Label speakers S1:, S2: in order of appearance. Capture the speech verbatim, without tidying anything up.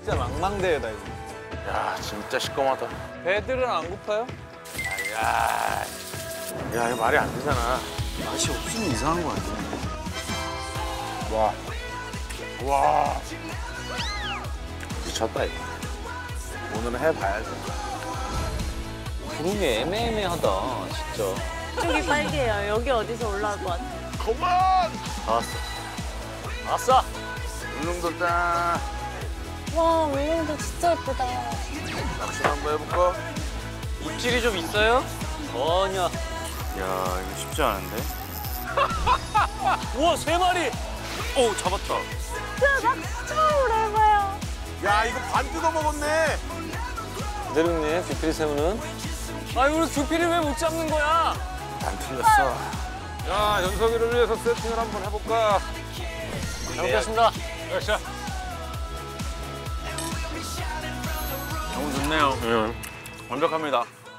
S1: 진짜 망망대해다 이거.
S2: 야, 진짜 시꺼멓다.
S1: 배들은 안 고파요?
S2: 야, 야, 이거 말이 안 되잖아.
S3: 맛이 없으면 이상한 거 아니야?
S2: 와, 와, 미쳤다 이거. 오늘은 해봐야지.
S1: 구름이 애매애매하다 진짜.
S4: 쪽이 빨개요. 여기 어디서 올라올 것 같아.
S2: 그만!
S1: 다 왔어. 왔어.
S2: 울릉도 짠.
S4: 와, 울릉도 진짜 예쁘다.
S2: 낚시 한번 해볼까?
S1: 입질이 좀 있어요? 전혀.
S3: 야, 이거 쉽지 않은데?
S1: 우와 세 마리.
S3: 오, 잡았다.
S4: 진짜 낚시 처음으로 해봐요.
S2: 야, 이거 반 뜯어 먹었네.
S1: 대륙님 비필이 새우는? 아 이거 두피를 왜 못 잡는 거야?
S2: 안 틀렸어.
S5: 야, 연석이를 위해서 세팅을 한번 해볼까?
S1: 잘 먹겠습니다.
S5: 액션.
S3: 너무 좋네요.
S2: 응, 완벽합니다.